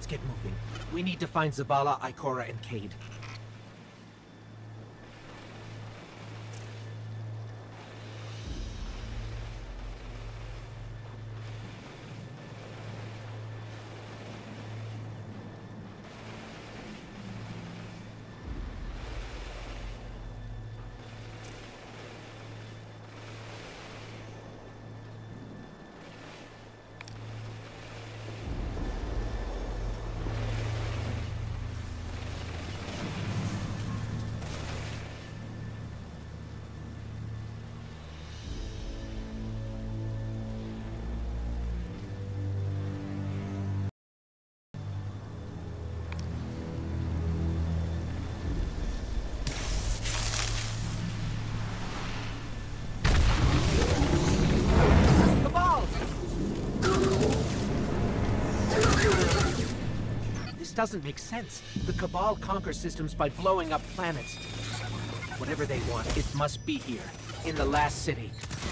Let's get moving. We need to find Zavala, Ikora, and Cayde. Doesn't make sense. The Cabal conquer systems by blowing up planets. Whatever they want, it must be here, in the last city.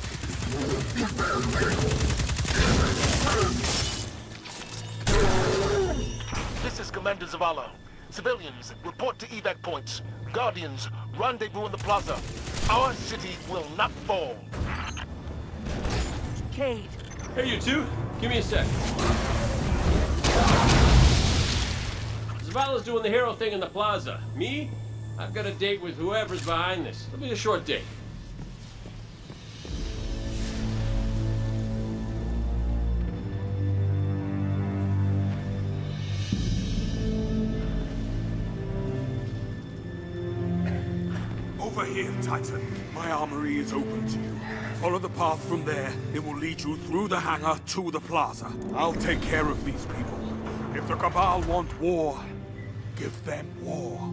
This is Commander Zavala. Civilians, report to evac points. Guardians, rendezvous in the plaza. Our city will not fall. Cayde! Hey, you two. Give me a sec. Zavala's doing the hero thing in the plaza. Me? I've got a date with whoever's behind this. It'll be a short date. Over here, Titan. My armory is open to you. Follow the path from there. It will lead you through the hangar to the plaza. I'll take care of these people. If the Cabal want war, give them war.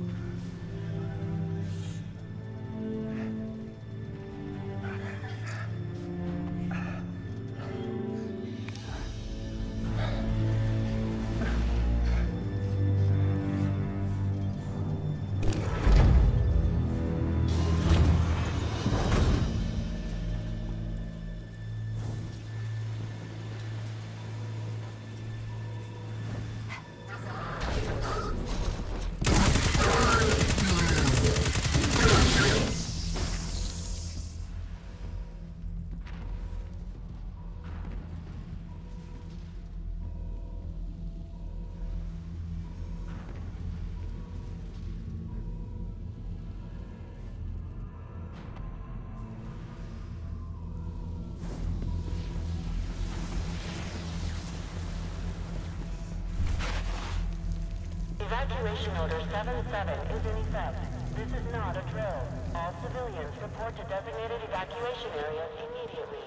Evacuation Order 77 is in effect. This is not a drill. All civilians report to designated evacuation areas immediately.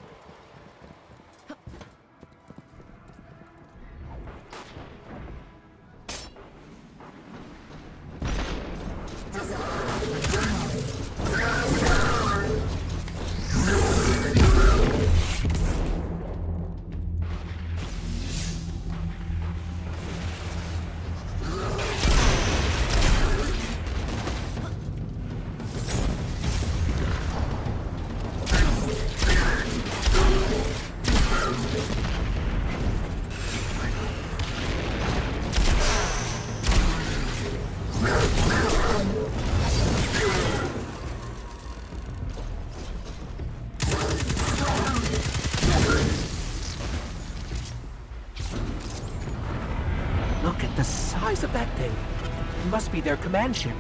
Look at the size of that thing. It must be their command ship.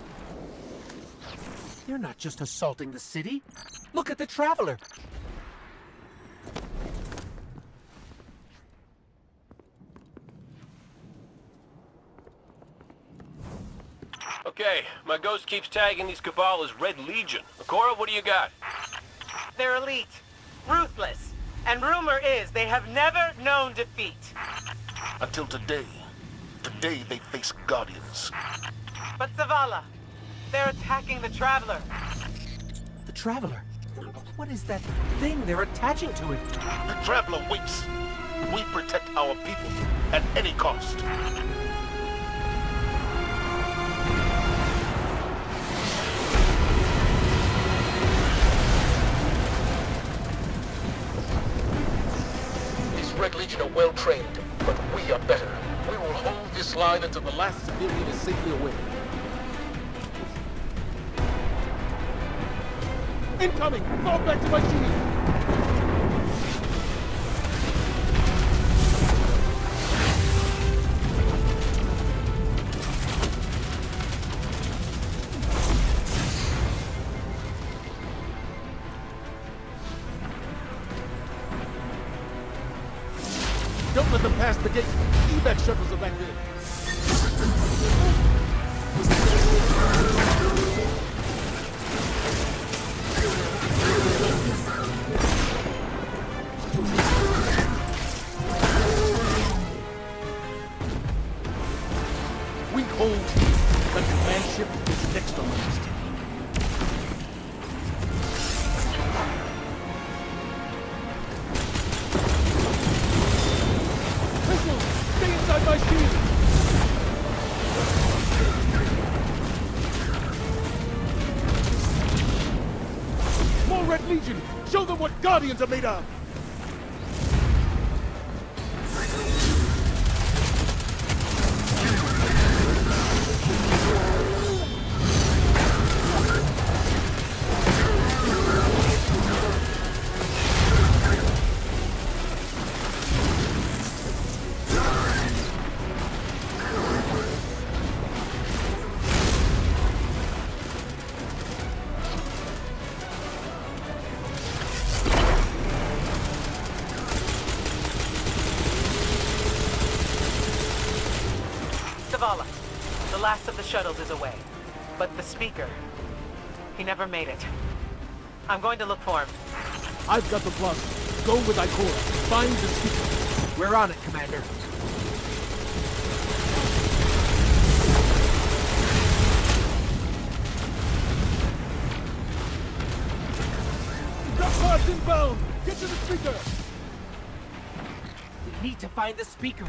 They're not just assaulting the city. Look at the Traveler. My ghost keeps tagging these Cabal as Red Legion. Ikora, what do you got? They're elite, ruthless, and rumor is they have never known defeat. Until today. Today they face Guardians. But Zavala, they're attacking the Traveler. The Traveler? What is that thing they're attaching to it? The Traveler waits. We protect our people at any cost. These Red Legion are well trained, but we are better. We will hold this line until the last civilian is safely away. Incoming! Fall back to my shield! Don't let them pass the gate. Evac shuttles are back there. We hold. The command ship is next on the list. Missiles! Stay inside my shield! More Red Legion! Show them what Guardians are made of! Zavala, the last of the shuttles is away. But the speaker, he never made it. I'm going to look for him. I've got the plug. Go with Ikora. Find the speaker. We're on it, Commander. Got pods inbound! Get to the speaker! We need to find the speaker.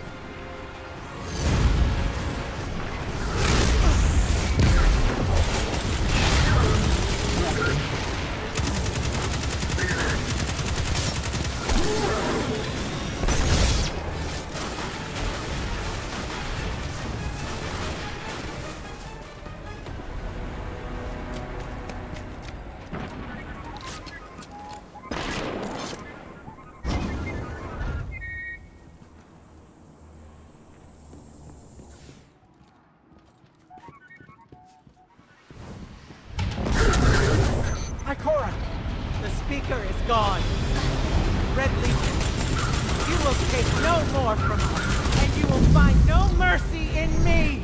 Ikora, the speaker is gone. Red Legion, you will take no more from us, and you will find no mercy in me!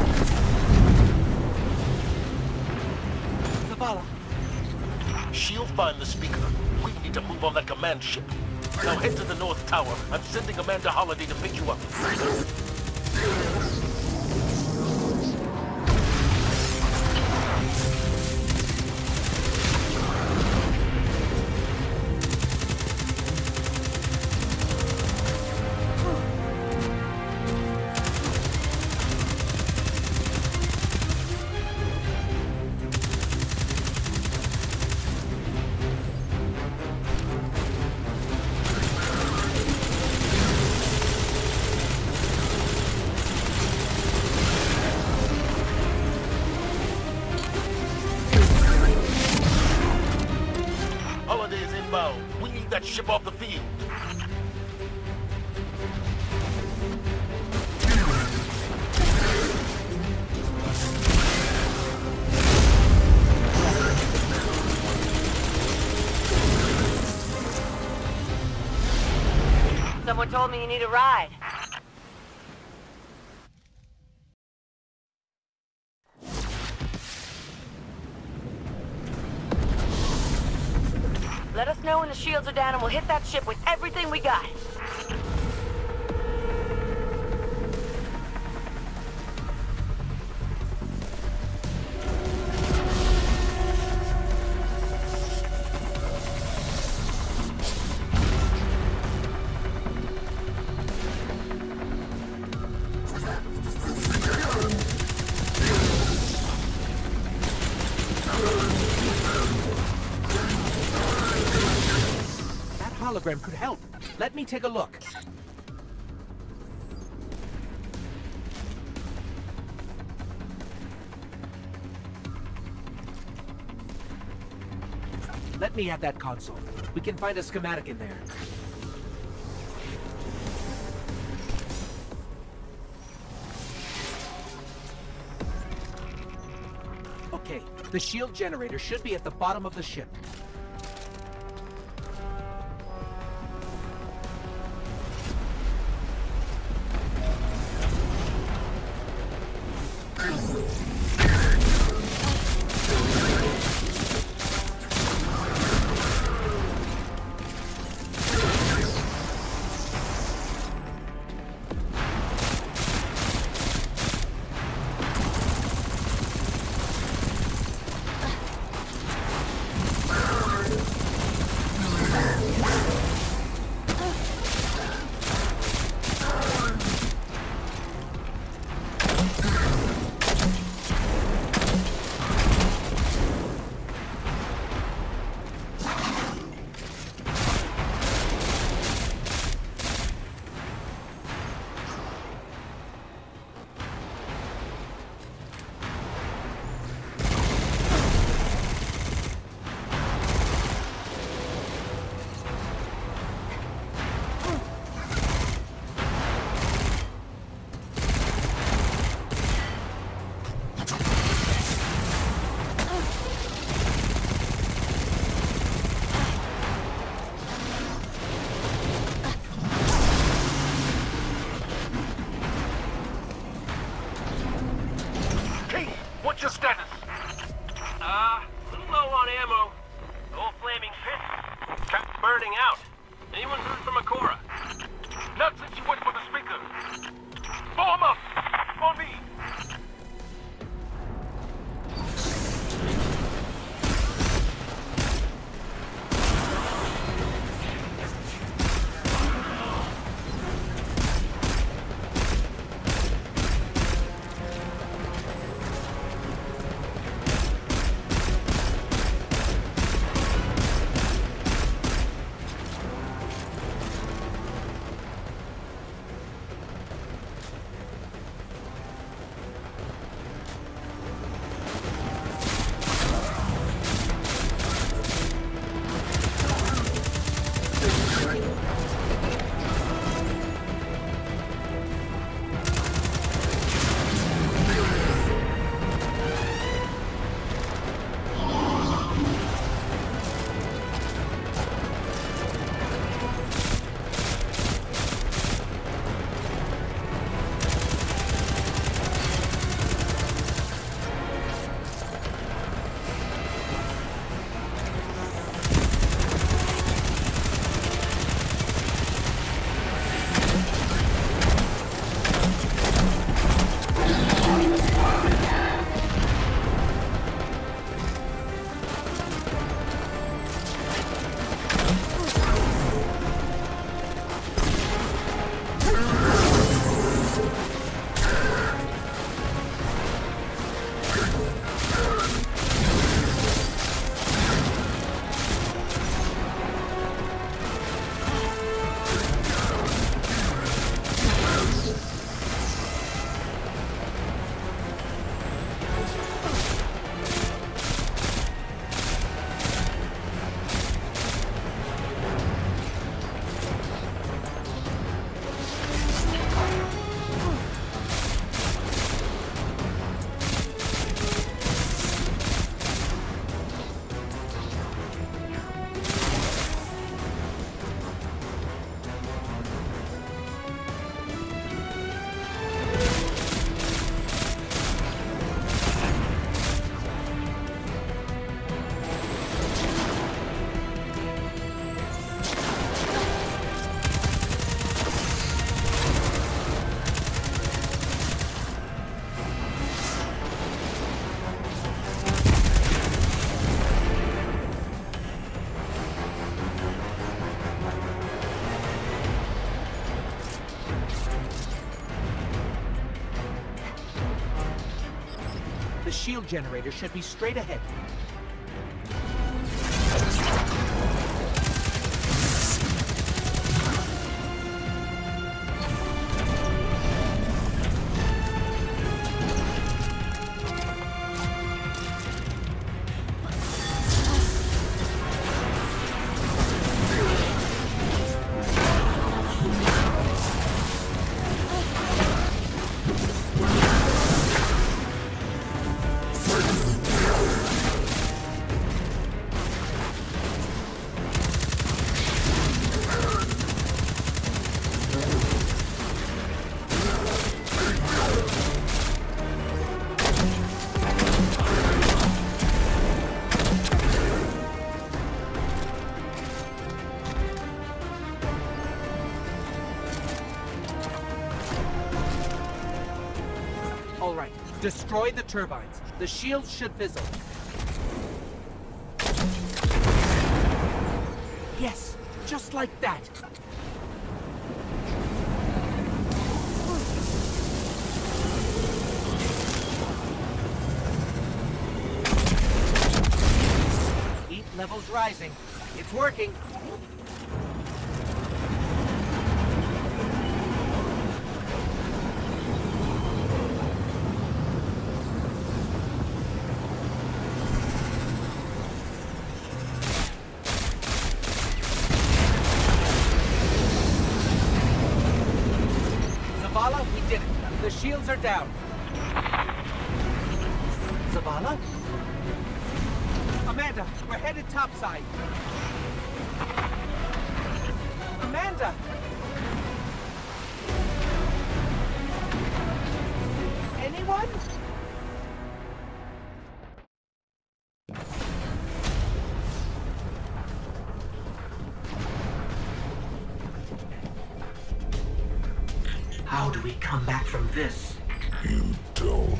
Zavala. She'll find the speaker. We need to move on that command ship. Now head to the North Tower. I'm sending Amanda Holliday to pick you up. Holiday's inbound. We need that ship off the field. Someone told me you need a ride. Let us know when the shields are down and we'll hit that ship with everything we got. Hologram could help. Let me take a look. Let me at that console. We can find a schematic in there. Okay, the shield generator should be at the bottom of the ship. What's your status? A little low on ammo. Old flaming pit. Kept burning out. Anyone heard from Akora? Not since you went for the speaker. Form up! For me! shield generator should be straight ahead. All right, destroy the turbines. The shields should fizzle. Yes, just like that. Heat levels rising. It's working. Zavala, we did it. The shields are down. Zavala? Amanda, we're headed topside. Amanda! Anyone? How do we come back from this? You don't.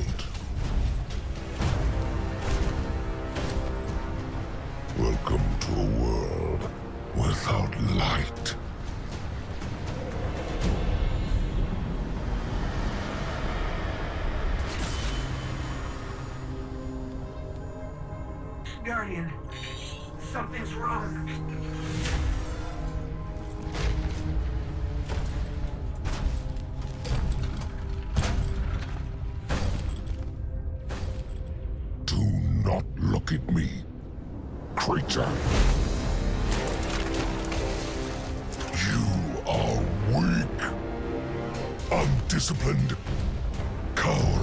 Welcome to a world without light. Guardian, something's wrong. Do not look at me, creature. You are weak, undisciplined, cowardly.